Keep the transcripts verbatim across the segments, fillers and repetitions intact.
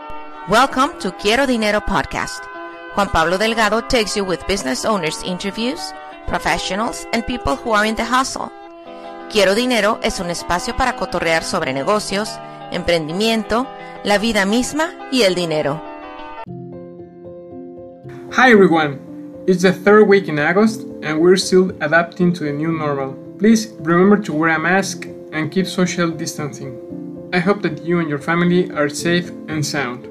Welcome to Quiero Dinero podcast. Juan Pablo Delgado takes you with business owners interviews, professionals, and people who are in the hustle. Quiero Dinero es un espacio para cotorrear sobre negocios, emprendimiento, la vida misma y el dinero. Hi everyone, it's the third week in August and we're still adapting to the new normal. Please remember to wear a mask and keep social distancing. I hope that you and your family are safe and sound.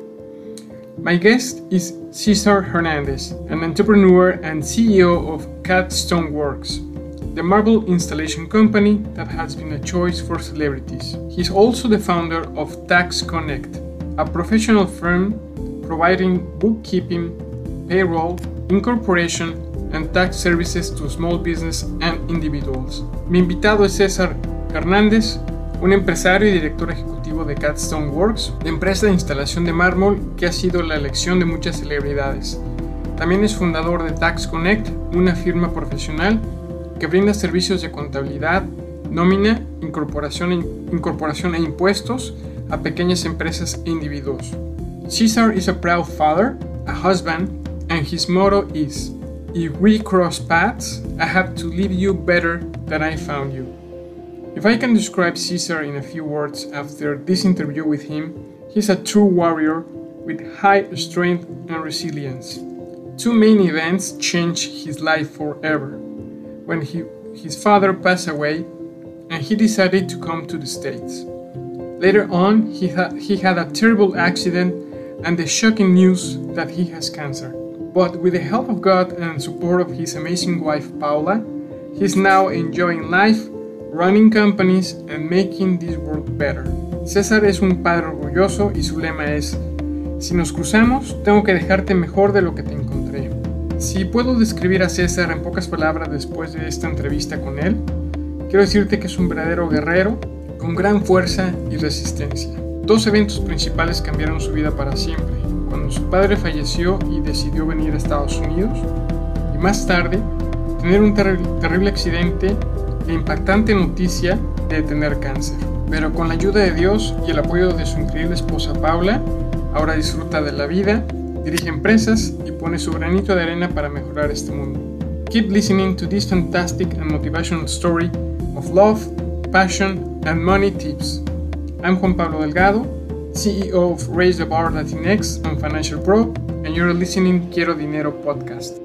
My guest is Cesar Hernandez, an entrepreneur and C E O of Catstone Works, the marble installation company that has been a choice for celebrities. He's also the founder of Tax Connect, a professional firm providing bookkeeping, payroll, incorporation, and tax services to small business and individuals. Mi invitado es Cesar Hernández, un empresario y director ejecutivo de Catstone Works, la empresa de instalación de mármol que ha sido la elección de muchas celebridades. También es fundador de Tax Connect, una firma profesional que brinda servicios de contabilidad, nómina, incorporación e, incorporación e impuestos a pequeñas empresas e individuos. Cesar is a proud father, a husband, and his motto is, "If we cross paths, I have to leave you better than I found you." If I can describe Cesar in a few words after this interview with him, he's a true warrior with high strength and resilience. Two main events changed his life forever. When he, his father passed away and he decided to come to the States. Later on, he had, he had a terrible accident and the shocking news that he has cancer. But with the help of God and support of his amazing wife Paula, he's now enjoying life, running companies and making this world better. César es un padre orgulloso y su lema es: si nos cruzamos, tengo que dejarte mejor de lo que te encontré. Si puedo describir a César en pocas palabras después de esta entrevista con él, quiero decirte que es un verdadero guerrero con gran fuerza y resistencia. Dos eventos principales cambiaron su vida para siempre: cuando su padre falleció y decidió venir a Estados Unidos, y más tarde tener un ter- terrible accidente e impactante noticia de tener cáncer. Pero con la ayuda de Dios y el apoyo de su increíble esposa Paula, ahora disfruta de la vida, dirige empresas y pone su granito de arena para mejorar este mundo. Keep listening to this fantastic and motivational story of love, passion, and money tips. I'm Juan Pablo Delgado, C E O of Raise the Bar Latinx and Financial Pro, and you're listening Quiero Dinero podcast.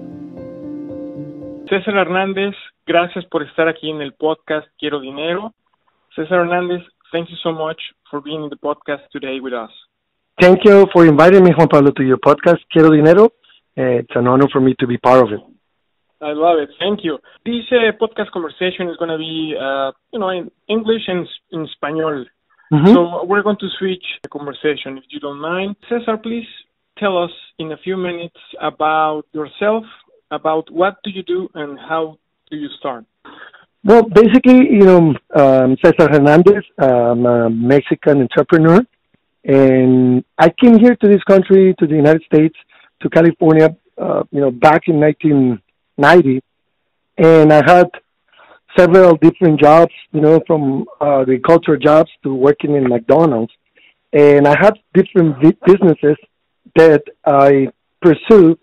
César Hernández, gracias por estar aquí en el podcast Quiero Dinero. César Hernández, thank you so much for being in the podcast today with us. Thank you for inviting me, Juan Pablo, to your podcast Quiero Dinero. Uh, it's an honor for me to be part of it. I love it. Thank you. This uh, podcast conversation is going to be, uh, you know, in English and in Spanish. Mm-hmm. So we're going to switch the conversation, if you don't mind. César, please tell us in a few minutes about yourself, about what do you do and how do you start? Well, basically, you know, um, Cesar Hernandez, I'm a Mexican entrepreneur, and I came here to this country, to the United States, to California, uh, you know, back in nineteen ninety, and I had several different jobs, you know, from uh, agriculture jobs to working in McDonald's, and I had different vi- businesses that I pursued.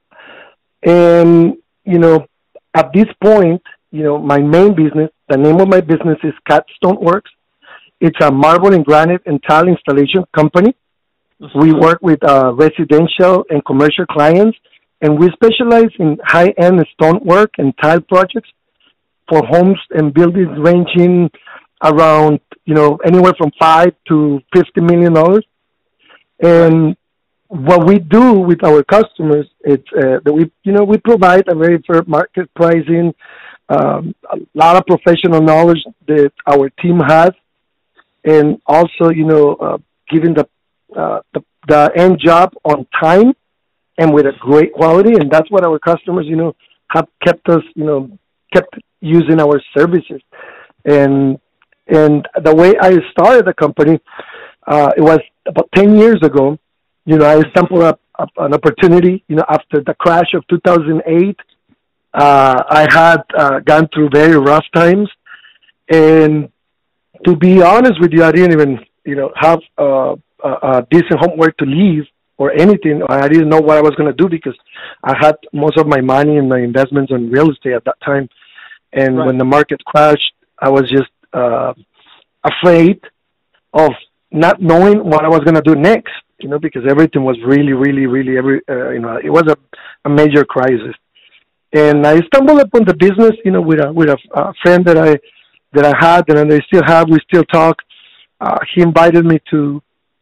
And, you know, at this point, you know, my main business, the name of my business is Catstone Works. It's a marble and granite and tile installation company. Mm-hmm. We work with uh, residential and commercial clients, and we specialize in high-end stonework and tile projects for homes and buildings ranging around, you know, anywhere from five to fifty million dollars. And what we do with our customers, it's uh, that we, you know, we provide a very fair market pricing, um, a lot of professional knowledge that our team has, and also, you know, uh, giving the, uh, the the end job on time and with a great quality, and that's what our customers, you know, have kept us, you know, kept using our services, and and the way I started the company, uh, it was about ten years ago. You know, I stumbled up, up an opportunity, you know, after the crash of two thousand eight. Uh, I had uh, gone through very rough times. And to be honest with you, I didn't even, you know, have uh, a, a decent homework to leave or anything. I didn't know what I was going to do because I had most of my money and my investments on real estate at that time. And right. when the market crashed, I was just uh, afraid of not knowing what I was going to do next, you know, because everything was really, really, really, every, uh, you know, it was a, a major crisis. And I stumbled upon the business, you know, with a, with a, a friend that I, that I had and I still have, we still talk. Uh, he invited me to,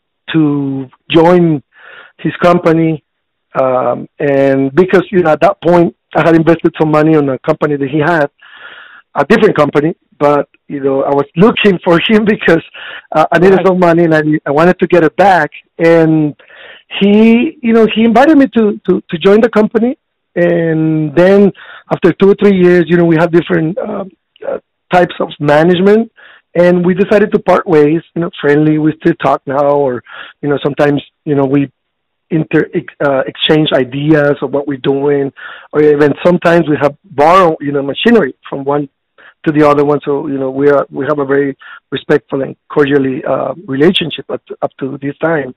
to join his company. Um, and because, you know, at that point I had invested some money on a company that he had, a different company, but, you know, I was looking for him because uh, I needed right. some money and I, I wanted to get it back. And he, you know, he invited me to, to, to join the company. And then after two or three years, you know, we had different uh, uh, types of management and we decided to part ways, you know, friendly. We still talk now, or, you know, sometimes, you know, we inter uh, exchange ideas of what we're doing, or even sometimes we have borrowed, you know, machinery from one to the other one. So, you know, we are, we have a very respectful and cordially uh, relationship up to, up to this time.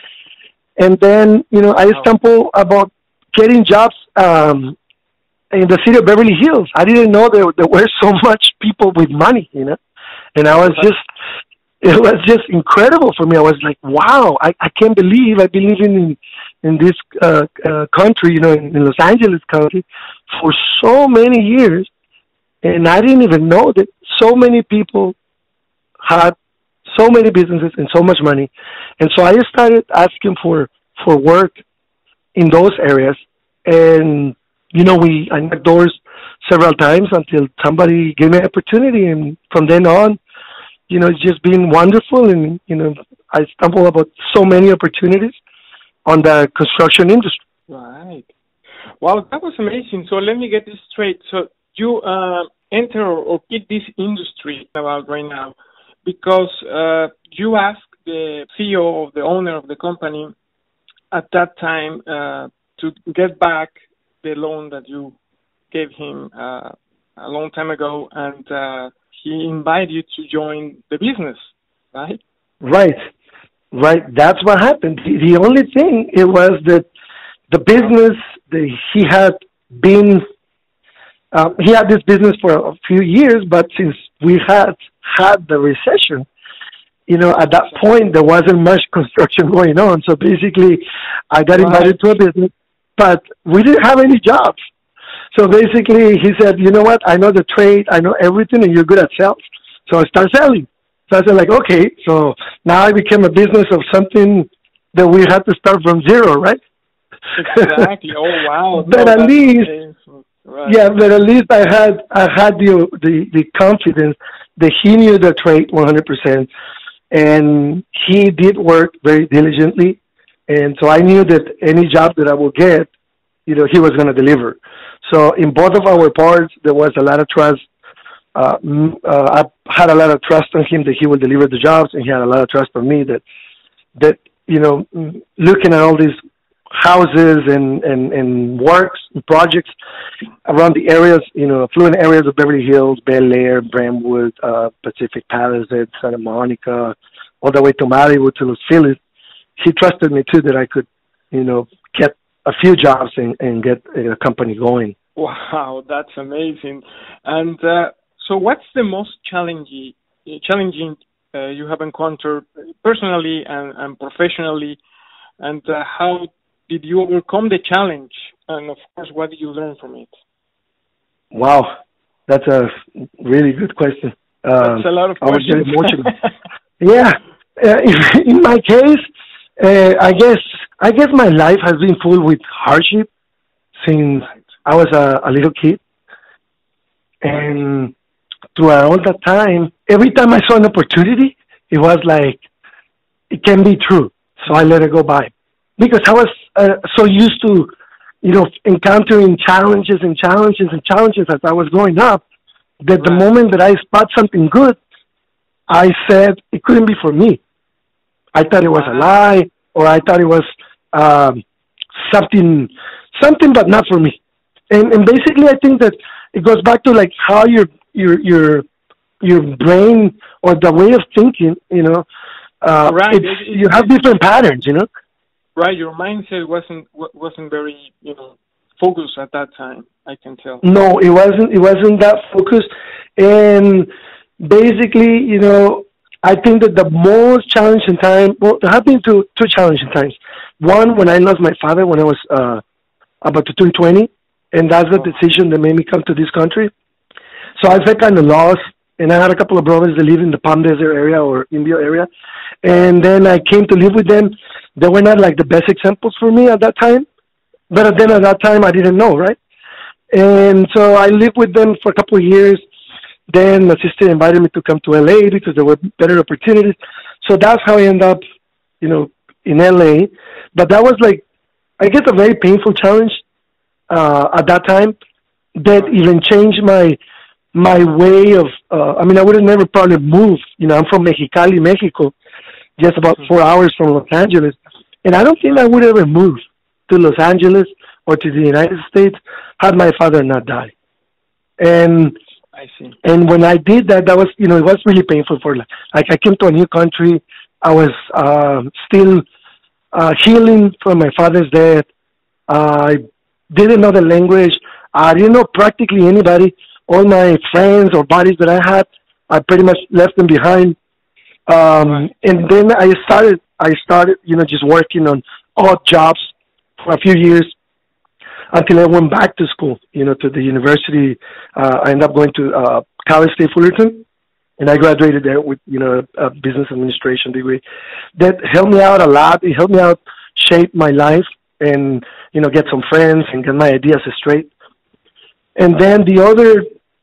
And then, you know, I stumbled about getting jobs um, in the city of Beverly Hills. I didn't know there, there were so much people with money, you know, and I was just, it was just incredible for me. I was like, wow, I, I can't believe I've been living in, in this uh, uh, country, you know, in, in Los Angeles County for so many years. And I didn't even know that so many people had so many businesses and so much money. And so I started asking for, for work in those areas. And, you know, we, I knocked doors several times until somebody gave me an opportunity. And from then on, you know, it's just been wonderful. And, you know, I stumbled about so many opportunities on the construction industry. Right. Wow, that was amazing. So let me get this straight. So you uh, enter or get this industry about right now because uh, you asked the C E O of the owner of the company at that time uh, to get back the loan that you gave him uh, a long time ago, and uh, he invited you to join the business, right? Right, right. That's what happened. The, the only thing, it was that the business, the, he had been, uh, he had this business for a few years, but since we had had the recession, you know, at that point, there wasn't much construction going on. So basically, I got invited right. to a business, but we didn't have any jobs. So basically, he said, you know what, I know the trade, I know everything, and you're good at sales. So I start selling. So I said, like, okay, so now I became a business of something that we had to start from zero, right? Exactly. Oh, wow. But no, at least, right. yeah, but at least I had I had the, the, the confidence that he knew the trade one hundred percent, and he did work very diligently. And so I knew that any job that I would get, you know, he was going to deliver. So in both of our parts, there was a lot of trust. Uh, uh, I had a lot of trust on him that he would deliver the jobs, and he had a lot of trust on me that, that you know, looking at all these houses and, and, and works and projects around the areas, you know, affluent areas of Beverly Hills, Bel Air, Brentwood, uh, Pacific Palisades, Santa Monica, all the way to Malibu, to Los Feliz, he trusted me too that I could, you know, get a few jobs and, and get a company going. Wow, that's amazing. And uh, so what's the most challenging, challenging uh, you have encountered personally and, and professionally, and uh, how did you overcome the challenge? And of course, what did you learn from it? Wow, that's a really good question. Um, that's a lot of questions. I was getting emotional. Yeah, uh, in, in my case, uh, I guess I guess my life has been full with hardship since right. I was a, a little kid, and throughout all that time, every time I saw an opportunity, it was like it can be true. So I let it go by because I was uh, so used to, you know, encountering challenges and challenges and challenges as I was growing up, that right. the moment that I spot something good, I said it couldn't be for me. I thought it was a lie, or I thought it was um, something, something, but not for me. And and basically, I think that it goes back to like how your your your your brain or the way of thinking, you know, uh, right. it's, It, it, you have different patterns, you know. right. Your mindset wasn't wasn't very you know focused at that time. I can tell. No, it wasn't. It wasn't that focused, and basically, you know, I think that the most challenging time. Well, there have been two two challenging times. One when I lost my father when I was uh, about to turn twenty, and that's the decision that made me come to this country. So I felt kind of lost, and I had a couple of brothers that live in the Palm Desert area or Indio area, and then I came to live with them. They were not like the best examples for me at that time, but then at that time I didn't know, right? And so I lived with them for a couple of years. Then my sister invited me to come to L A because there were better opportunities. So that's how I ended up, you know, in L A. But that was like, I guess, a very painful challenge uh, at that time that even changed my my way of, uh, I mean, I would have never probably moved. You know, I'm from Mexicali, Mexico, just about four hours from Los Angeles. And I don't think I would ever move to Los Angeles or to the United States had my father not died. And I see. And when I did that, that was, you know, it was really painful for, like, I came to a new country. I was uh, still uh, healing from my father's death. Uh, I didn't know the language. I didn't know practically anybody. All my friends or buddies that I had, I pretty much left them behind. Um, Right. And then I started, I started, you know, just working on odd jobs for a few years until I went back to school, you know, to the university. Uh, I ended up going to uh, Cal State Fullerton, and I graduated there with, you know, a business administration degree. That helped me out a lot. It helped me out shape my life and, you know, get some friends and get my ideas straight. And then the other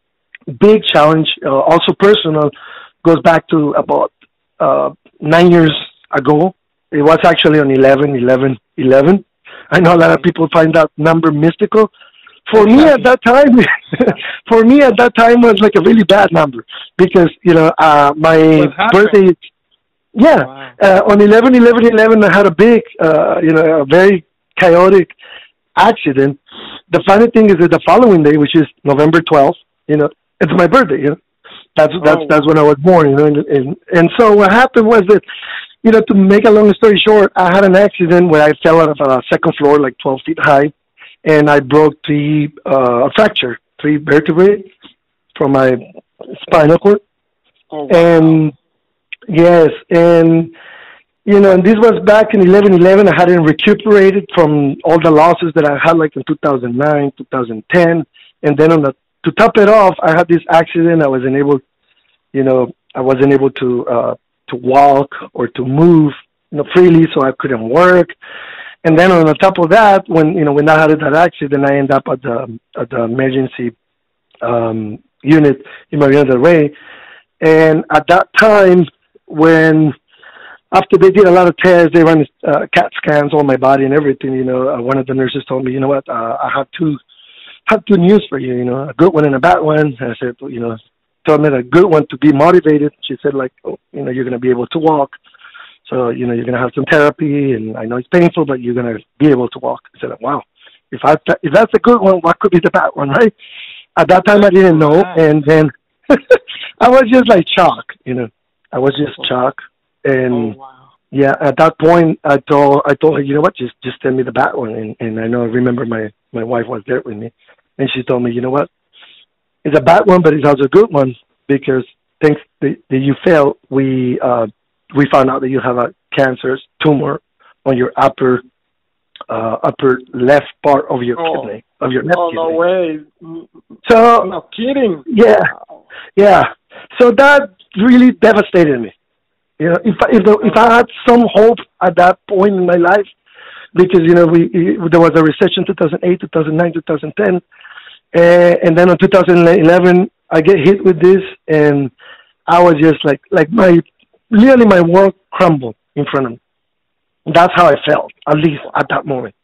big challenge, uh, also personal, goes back to about uh, nine years ago. It was actually on eleven eleven eleven. I know a lot of people find that number mystical. For me at that time, for me at that time was like a really bad number because, you know, uh, my birthday, yeah, Wow. uh, on eleven eleven eleven, I had a big, uh, you know, a very chaotic accident. The funny thing is that the following day, which is November twelfth, you know, it's my birthday, you know, that's, that's, Oh. that's when I was born, you know, and, and, and so what happened was that, you know, to make a long story short, I had an accident where I fell out of a second floor, like twelve feet high, and I broke three, uh, a fracture, three vertebrae from my spinal cord. Oh, wow. And yes, and, you know, and this was back in eleven eleven. I hadn't recuperated from all the losses that I had, like in two thousand nine, two thousand ten. And then on the, to top it off, I had this accident. I wasn't able, you know, I wasn't able to, uh, to walk or to move, you know, freely, so I couldn't work. And then on the top of that, when, you know, when I had that accident, I ended up at the, at the emergency um, unit in Marina del Rey. And at that time, when, after they did a lot of tests, they ran uh, CAT scans on my body and everything, you know, uh, one of the nurses told me, you know what, uh, I have two, have two news for you, you know, a good one and a bad one. And I said, you know, told me the good one to be motivated. She said, like, oh, you know, you're going to be able to walk. So, you know, you're going to have some therapy, and I know it's painful, but you're going to be able to walk. I said, wow, if I if that's a good one, what could be the bad one, right? At that time, I didn't know. And then I was just like shocked, you know. I was just shocked. And, Oh, wow. yeah, at that point, I told I told her, you know what, just just tell me the bad one. And, and I know, I remember my, my wife was there with me. And she told me, you know what, it's a bad one, but it's also a good one because thanks that, that you failed, we uh, we found out that you have a cancerous tumor on your upper uh, upper left part of your Oh. kidney, of your left Oh, kidney. no way. So No kidding. yeah, yeah. So that really devastated me. You know, if I, if, the, if I had some hope at that point in my life, because you know we it, there was a recession two thousand eight, two thousand nine, two thousand ten. Uh, and then in two thousand eleven, I get hit with this, and I was just like, like my, literally my world crumbled in front of me. That's how I felt, at least at that moment.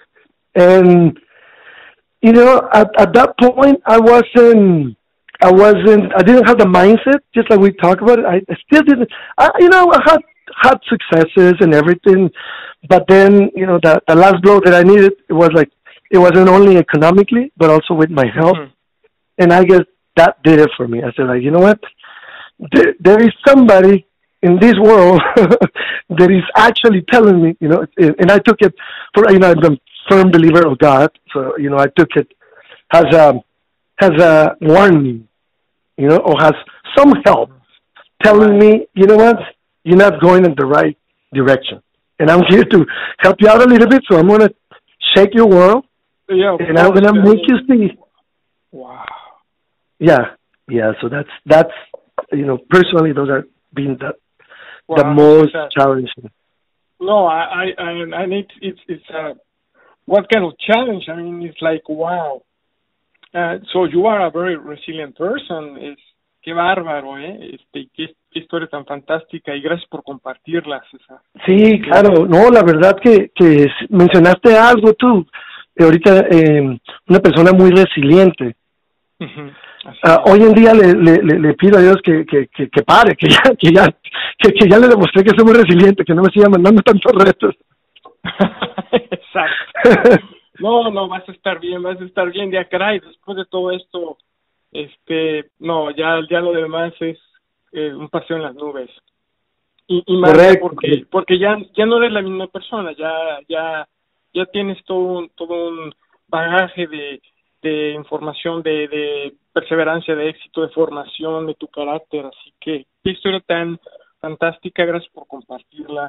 And, you know, at, at that point, I wasn't, I wasn't, I didn't have the mindset, just like we talked about it. I, I still didn't, I, you know, I had, had successes and everything, but then, you know, the, the last blow that I needed, it was like, it wasn't only economically, but also with my health. Mm-hmm. And I guess that did it for me. I said, like, you know what? There, there is somebody in this world that is actually telling me, you know, and I took it for, you know, I'm a firm believer of God, so, you know, I took it as a, as a warning, you know, or has some help telling me, you know what, you're not going in the right direction. And I'm here to help you out a little bit, so I'm going to shake your world, yeah, and I'm going to make you see. Wow. Yeah, yeah, so that's, that's, you know, personally, those are being the, wow, the most challenging. No, I, I, I, I need, it's, it's, uh, what kind of challenge? I mean, it's like, wow. Uh, so you are a very resilient person. Es, qué bárbaro, ¿eh? Este, qué, qué historia tan fantástica, y gracias por compartirla, César. Sí, claro. No, la verdad que, que mencionaste algo tú. Ahorita, eh, una persona muy resiliente. Uh-huh. Uh, hoy en día le, le, le pido a Dios que, que, que, que pare, que ya, que, ya, que, que ya le demostré que soy muy resiliente, que no me siga mandando tantos retos. Exacto. No, no, vas a estar bien, vas a estar bien, ya caray, después de todo esto, este, no, ya, ya lo demás es eh, un paseo en las nubes. Y, y más porque, porque ya, ya no eres la misma persona, ya, ya, ya tienes todo un, todo un bagaje de, de información, de, de perseverancia, de éxito, de formación, de tu carácter, así que qué historia tan fantástica, gracias por compartirla.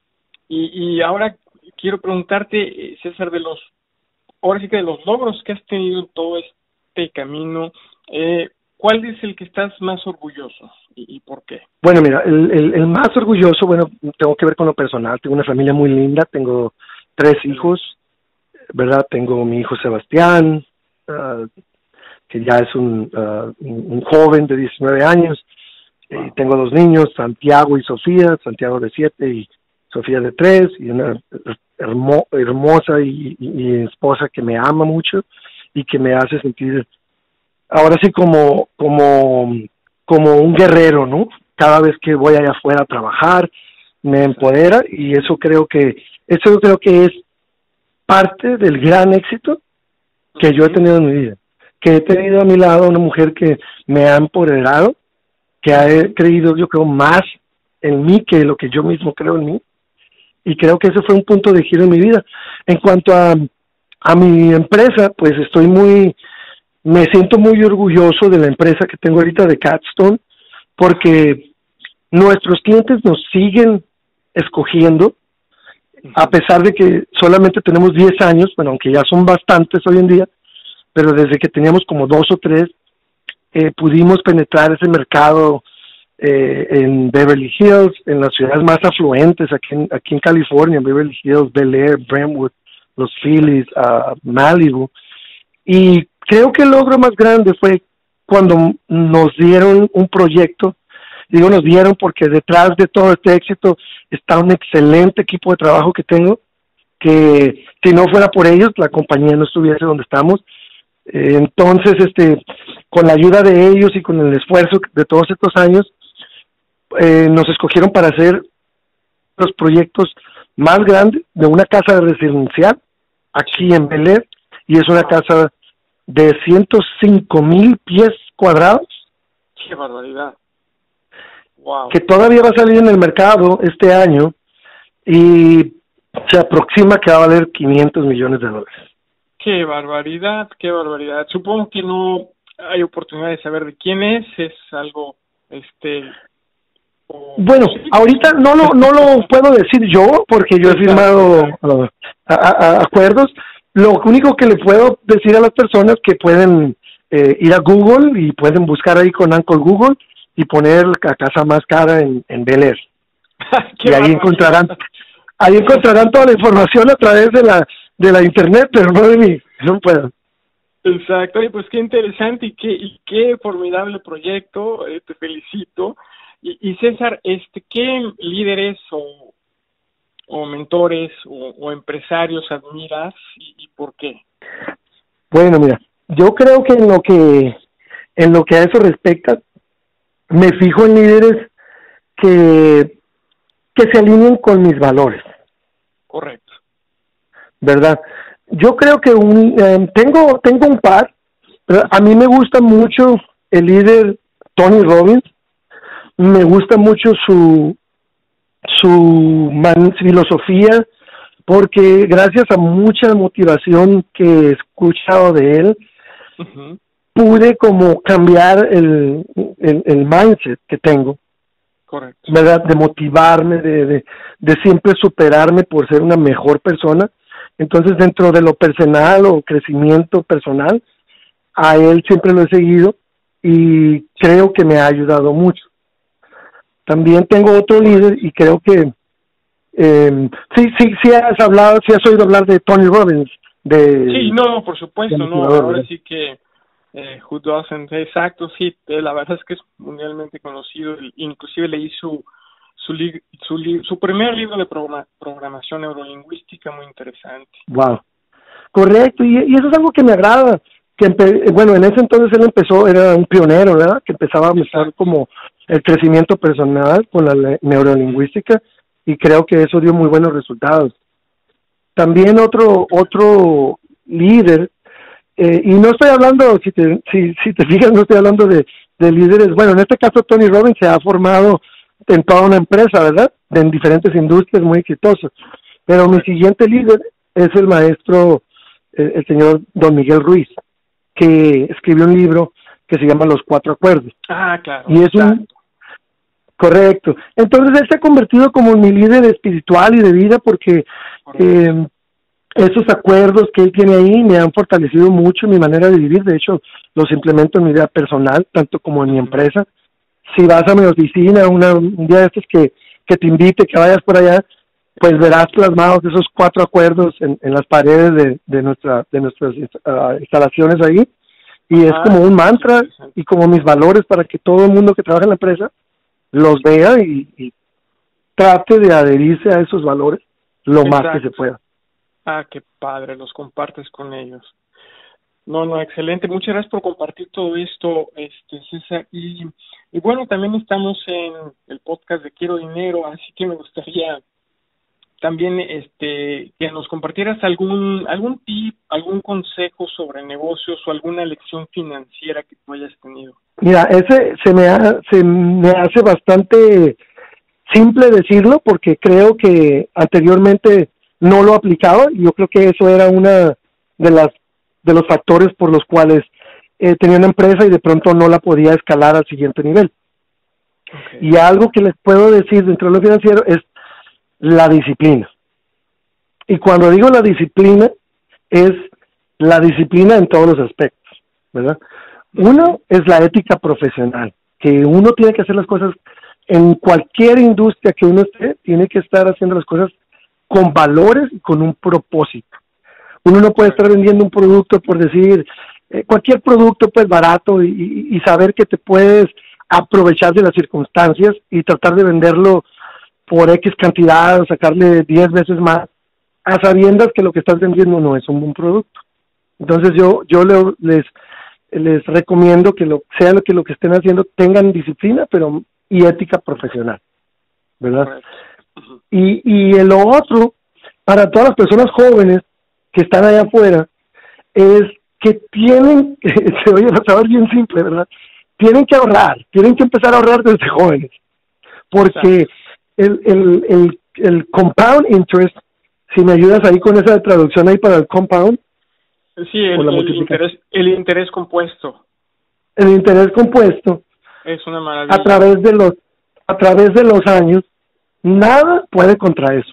Y, y ahora quiero preguntarte, César, de los, ahora sí que de los logros que has tenido en todo este camino, eh, ¿cuál es el que estás más orgulloso y, y por qué? Bueno, mira, el, el, el más orgulloso, bueno, tengo que ver con lo personal, tengo una familia muy linda, tengo tres hijos, ¿verdad? Tengo mi hijo Sebastián, uh, que ya es un, uh, un joven de diecinueve años, wow. Y tengo dos niños, Santiago y Sofía, Santiago de siete y Sofía de tres, y una hermo, hermosa y, y, y esposa que me ama mucho y que me hace sentir ahora sí como, como, como un guerrero, ¿no? Cada vez que voy allá afuera a trabajar, me empodera, y eso creo que, eso creo que es parte del gran éxito que yo he tenido en mi vida, que he tenido a mi lado una mujer que me ha empoderado, que ha creído, yo creo, más en mí que lo que yo mismo creo en mí, y creo que ese fue un punto de giro en mi vida. En cuanto a, a mi empresa, pues estoy muy, me siento muy orgulloso de la empresa que tengo ahorita de Capstone, porque nuestros clientes nos siguen escogiendo, a pesar de que solamente tenemos diez años, bueno, aunque ya son bastantes hoy en día, pero desde que teníamos como dos o tres, eh, pudimos penetrar ese mercado eh, en Beverly Hills, en las ciudades más afluentes aquí en, aquí en California, Beverly Hills, Bel Air, Brentwood, Los Phillies, uh, Malibu. Y creo que el logro más grande fue cuando nos dieron un proyecto. Digo nos dieron porque detrás de todo este éxito está un excelente equipo de trabajo que tengo, que si no fuera por ellos, la compañía no estuviese donde estamos. Eh, entonces, este, con la ayuda de ellos y con el esfuerzo de todos estos años, eh, nos escogieron para hacer los proyectos más grandes de una casa residencial aquí en Bel Air, y es una casa de ciento cinco mil pies cuadrados. ¡Qué barbaridad! Wow. Que todavía va a salir en el mercado este año y se aproxima que va a valer quinientos millones de dólares. ¡Qué barbaridad! ¡Qué barbaridad! Supongo que no hay oportunidad de saber de quién es, es algo, este... O... Bueno, ahorita no lo, no lo puedo decir yo porque yo he firmado uh, a, a, acuerdos. Lo único que le puedo decir a las personas que pueden eh, ir a Google y pueden buscar ahí con Uncle Google y poner la casa más cara en, en Bel Air. Y ahí encontrarán, ahí encontrarán toda la información a través de la de la internet, pero no de mí, no puedo. Exacto, y pues qué interesante y qué y qué formidable proyecto, eh, te felicito. Y, y César, este, ¿qué líderes o, o mentores o, o empresarios admiras y, y por qué? Bueno, mira, yo creo que en lo que en lo que a eso respecta, me fijo en líderes que que se alineen con mis valores. Correcto. ¿Verdad? Yo creo que un eh, tengo tengo un par, pero a mí me gusta mucho el líder Tony Robbins, me gusta mucho su, su man, filosofía, porque gracias a mucha motivación que he escuchado de él, uh-huh. pude como cambiar el, el, el mindset que tengo. Correcto. ¿Verdad? De motivarme, de, de, de siempre superarme por ser una mejor persona. Entonces, dentro de lo personal o crecimiento personal, a él siempre lo he seguido y creo que me ha ayudado mucho. También tengo otro líder y creo que eh, sí, sí, sí has hablado, sí has oído hablar de Tony Robbins. De, sí, no, por supuesto, no, ahora sí que eh, Who Doesn't, exacto, sí, eh, la verdad es que es mundialmente conocido, inclusive leí su su li, su, li, su primer libro de programa, programación neurolingüística, muy interesante. Wow, correcto, y, y eso es algo que me agrada, que empe, bueno, en ese entonces él empezó, era un pionero, ¿verdad? Que empezaba a mezclar como el crecimiento personal con la neurolingüística, y creo que eso dio muy buenos resultados. También otro otro líder, eh, y no estoy hablando, si te si, si te fijas, no estoy hablando de, de líderes, bueno, en este caso Tony Robbins se ha formado en toda una empresa, ¿verdad? En diferentes industrias muy exitosas. Pero mi siguiente líder es el maestro, el, el señor Don Miguel Ruiz, que escribió un libro que se llama Los Cuatro Acuerdos. Ah, claro. Y es un... Correcto. Entonces él se ha convertido como mi líder espiritual y de vida porque eh, esos acuerdos que él tiene ahí me han fortalecido mucho en mi manera de vivir. De hecho, los implemento en mi vida personal, tanto como en mi empresa. Si vas a mi oficina una, un día de estos que, que te invite, que vayas por allá, pues verás plasmados esos cuatro acuerdos en, en las paredes de, de, nuestra, de nuestras uh, instalaciones ahí. Y es como un mantra y como mis valores para que todo el mundo que trabaja en la empresa los vea y, y trate de adherirse a esos valores lo Exacto. más que se pueda. Ah, qué padre, los compartes con ellos. No, no, excelente. Muchas gracias por compartir todo esto, este César. Y, y bueno, también estamos en el podcast de Quiero Dinero, así que me gustaría también este que nos compartieras algún algún tip, algún consejo sobre negocios o alguna lección financiera que tú hayas tenido. Mira, ese se me, ha, se me hace bastante simple decirlo porque creo que anteriormente no lo aplicaba y yo creo que eso era una de las de los factores por los cuales eh, tenía una empresa y de pronto no la podía escalar al siguiente nivel. Okay. Y algo que les puedo decir dentro de lo financiero es la disciplina. Y cuando digo la disciplina, es la disciplina en todos los aspectos, ¿verdad? Uno es la ética profesional, que uno tiene que hacer las cosas en cualquier industria que uno esté, tiene que estar haciendo las cosas con valores y con un propósito. Uno no puede estar vendiendo un producto por decir, eh, cualquier producto pues barato y, y saber que te puedes aprovechar de las circunstancias y tratar de venderlo por X cantidad, sacarle diez veces más, a sabiendas que lo que estás vendiendo no es un buen producto. Entonces yo yo le, les les recomiendo que lo sea lo que lo que estén haciendo tengan disciplina, pero y ética profesional, ¿verdad? Uh-huh. Y y el otro para todas las personas jóvenes que están allá afuera es que tienen, se oye a saber bien simple, ¿verdad? Tienen que ahorrar, tienen que empezar a ahorrar desde jóvenes, porque el, el, el, el compound interest, si me ayudas ahí con esa traducción ahí para el compound. Sí, el, el, interés, el interés compuesto. El interés compuesto. Es una maravilla. A través de los, a través de los años, nada puede contra eso.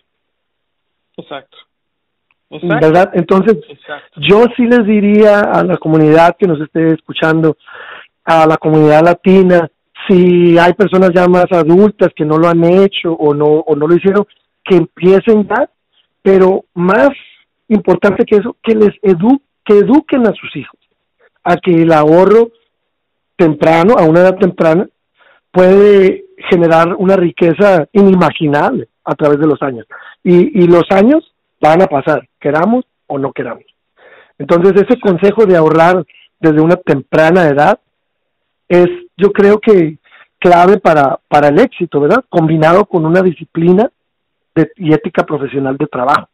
Exacto. Exacto. ¿Verdad? Entonces, Exacto. yo sí les diría a la comunidad que nos esté escuchando, a la comunidad latina, si hay personas ya más adultas que no lo han hecho o no o no lo hicieron, que empiecen ya, pero más importante que eso, que les edu que eduquen a sus hijos, a que el ahorro temprano, a una edad temprana, puede generar una riqueza inimaginable a través de los años. Y, y los años van a pasar, queramos o no queramos. Entonces ese consejo de ahorrar desde una temprana edad es, yo creo que clave para, para el éxito, ¿verdad? Combinado con una disciplina de, y ética profesional de trabajo.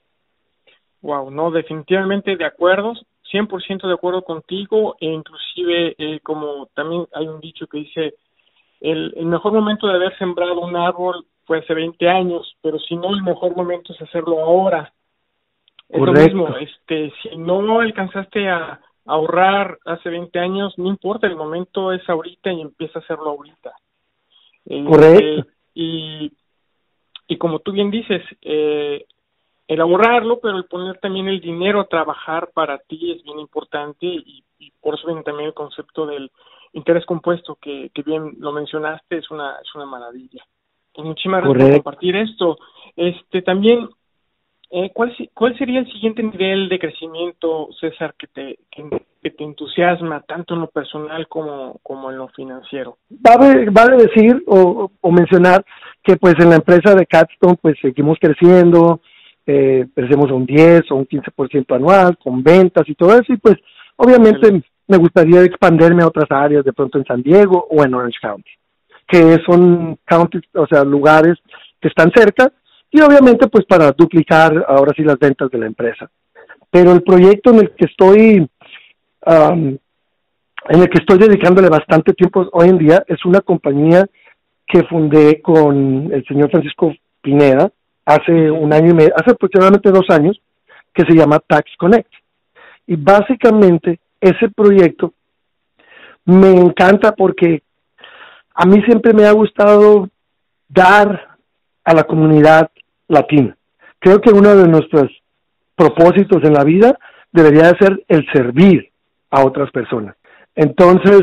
Wow, no, definitivamente de acuerdo, cien por ciento de acuerdo contigo, e inclusive eh, como también hay un dicho que dice, el, el mejor momento de haber sembrado un árbol fue hace veinte años, pero si no, el mejor momento es hacerlo ahora. Es Correcto. lo mismo, este, si no alcanzaste a ahorrar hace veinte años, no importa, el momento es ahorita y empieza a hacerlo ahorita. Correcto. Eh, y, y como tú bien dices, eh, el ahorrarlo, pero el poner también el dinero a trabajar para ti es bien importante, y, y por eso viene también el concepto del interés compuesto, que, que bien lo mencionaste, es una es una maravilla. Pues muchísimas gracias por compartir esto. Este también, eh, ¿cuál cuál sería el siguiente nivel de crecimiento, César, que te que, que te entusiasma tanto en lo personal como como en lo financiero? Vale, vale decir o, o mencionar que pues en la empresa de Capstone pues seguimos creciendo, eh, crecemos un diez o un quince por ciento anual con ventas y todo eso, y pues obviamente sí, me gustaría expandirme a otras áreas, de pronto en San Diego o en Orange County, que son counties, o sea, lugares que están cerca, y obviamente pues para duplicar ahora sí las ventas de la empresa. Pero el proyecto en el que estoy um, en el que estoy dedicándole bastante tiempo hoy en día es una compañía que fundé con el señor Francisco Pineda hace un año y medio, hace aproximadamente dos años, que se llama Tax Connect. Y básicamente ese proyecto me encanta porque a mí siempre me ha gustado dar a la comunidad latina. Creo que uno de nuestros propósitos en la vida debería de ser el servir a otras personas. Entonces,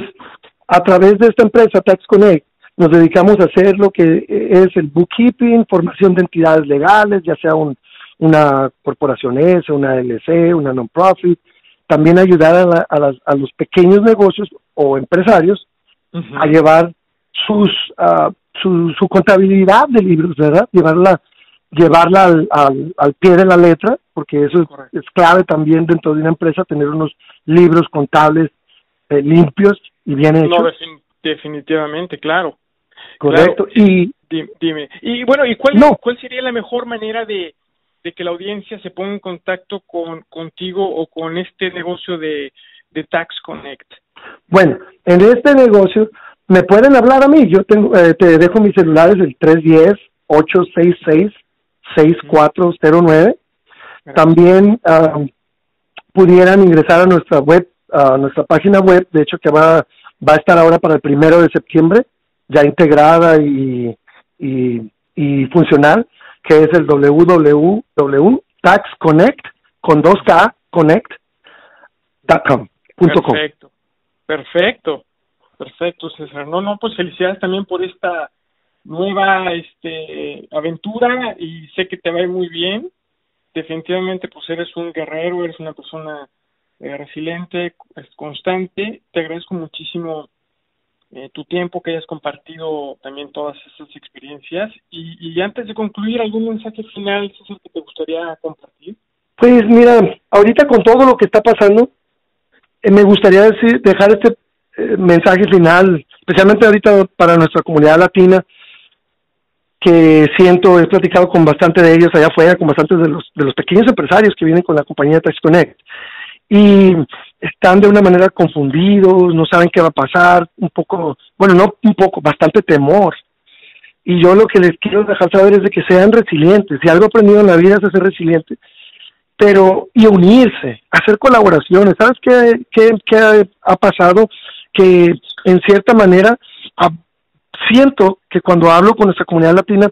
a través de esta empresa, Tax Connect, nos dedicamos a hacer lo que es el bookkeeping, formación de entidades legales, ya sea un, una corporación S, una L L C, una non-profit, también ayudar a, la, a, las, a los pequeños negocios o empresarios uh-huh. a llevar sus uh, su, su contabilidad de libros, ¿verdad? Llevarla llevarla al, al, al pie de la letra, porque eso es, es clave también dentro de una empresa, tener unos libros contables eh, limpios y bien hechos. No, defin- definitivamente, claro. Correcto. Claro. Y dime, dime. Y bueno, ¿y cuál, no. cuál sería la mejor manera de, de que la audiencia se ponga en contacto con contigo o con este negocio de, de Tax Connect? Bueno, en este negocio me pueden hablar a mí. Yo tengo, eh, te dejo mis celulares, el tres uno cero, ocho seis seis, seis cuatro cero nueve. Uh-huh. También uh, pudieran ingresar a nuestra web, a nuestra página web, de hecho que va, va a estar ahora para el primero de septiembre, ya integrada y, y, y funcional, que es el doble u doble u doble u punto tax connect con dos K connect punto com. Perfecto, perfecto, perfecto, César. No, no, pues felicidades también por esta nueva este aventura, y sé que te va a ir muy bien. Definitivamente pues eres un guerrero, eres una persona eh, resiliente, constante. Te agradezco muchísimo eh, tu tiempo, que hayas compartido también todas esas experiencias, y, y antes de concluir, ¿algún mensaje final, César, que te gustaría compartir? Pues mira, ahorita con todo lo que está pasando, eh, me gustaría decir, dejar este eh, mensaje final, especialmente ahorita para nuestra comunidad latina, que siento, he platicado con bastante de ellos allá afuera, con bastantes de los de los pequeños empresarios que vienen con la compañía Tax Connect, y están de una manera confundidos, no saben qué va a pasar, un poco, bueno, no un poco, bastante temor. Y yo lo que les quiero dejar saber es de que sean resilientes. Si algo he aprendido en la vida es a ser resiliente, pero, y unirse, hacer colaboraciones. ¿Sabes qué, qué, qué ha pasado? Que en cierta manera a, siento que cuando hablo con nuestra comunidad latina,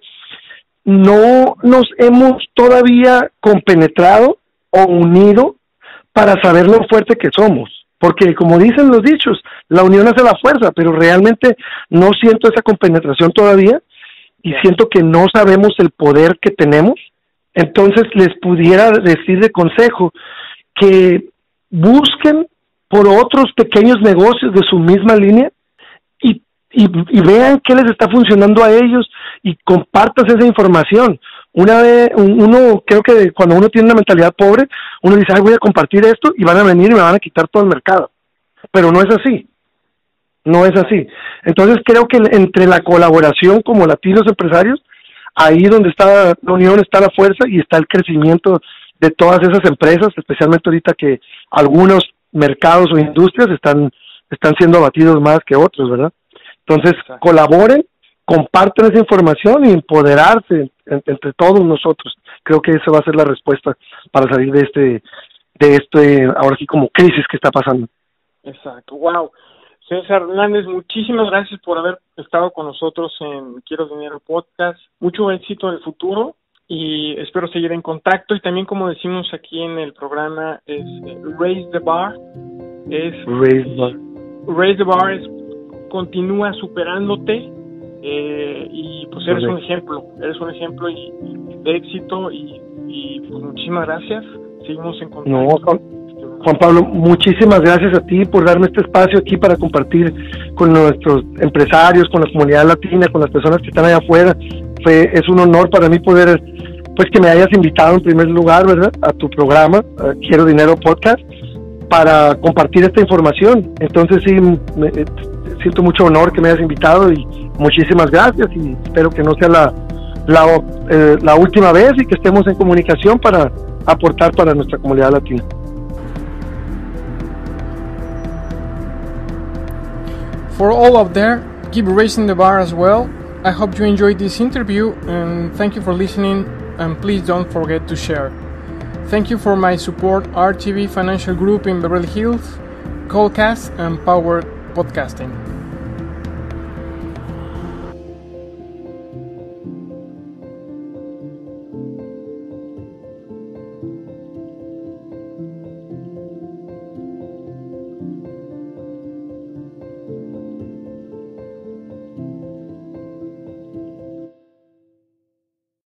no nos hemos todavía compenetrado o unido para saber lo fuerte que somos, porque como dicen los dichos, la unión hace la fuerza, pero realmente no siento esa compenetración todavía, y siento que no sabemos el poder que tenemos. Entonces les pudiera decir de consejo que busquen por otros pequeños negocios de su misma línea y Y, y vean qué les está funcionando a ellos y compartas esa información. Una vez, uno, creo que cuando uno tiene una mentalidad pobre, uno dice, ay, voy a compartir esto y van a venir y me van a quitar todo el mercado. Pero no es así. No es así. Entonces creo que entre la colaboración como latinos empresarios, ahí donde está la unión está la fuerza y está el crecimiento de todas esas empresas, especialmente ahorita que algunos mercados o industrias están, están siendo abatidos más que otros, ¿verdad? Entonces, Exacto. colaboren, comparten esa información y empoderarse en, entre todos nosotros. Creo que esa va a ser la respuesta para salir de este, de este, ahora sí como crisis que está pasando. Exacto, wow. César Hernández, muchísimas gracias por haber estado con nosotros en Quiero Dinero Podcast. Mucho éxito en el futuro y espero seguir en contacto. Y también, como decimos aquí en el programa, es eh, Raise the Bar. Es, Raise the Bar. Raise the Bar es continúa superándote eh, y pues eres Correcto. un ejemplo, eres un ejemplo y, y de éxito y, y pues muchísimas gracias. Seguimos en contacto. No, Juan, Juan Pablo, muchísimas gracias a ti por darme este espacio aquí para compartir con nuestros empresarios, con la comunidad latina, con las personas que están allá afuera. Fue, es un honor para mí poder, pues que me hayas invitado en primer lugar, ¿verdad?, a tu programa, a Quiero Dinero Podcast, para compartir esta información. Entonces sí, me, eh, siento mucho honor que me hayas invitado y muchísimas gracias y espero que no sea la, la, eh, la última vez y que estemos en comunicación para aportar para nuestra comunidad latina. For all out there, keep raising the bar as well. I hope you enjoyed this interview and thank you for listening, and please don't forget to share. Thank you for my support, R T V Financial Group in Beverly Hills, Callcast and Power Podcasting.